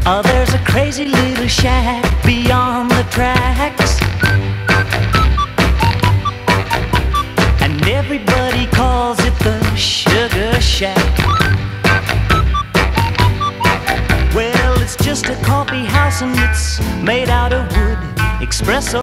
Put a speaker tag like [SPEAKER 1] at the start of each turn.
[SPEAKER 1] Oh, there's a crazy little shack beyond the tracks, and everybody calls it the Sugar Shack. Well, it's just a coffee house and it's made out of wood. Espresso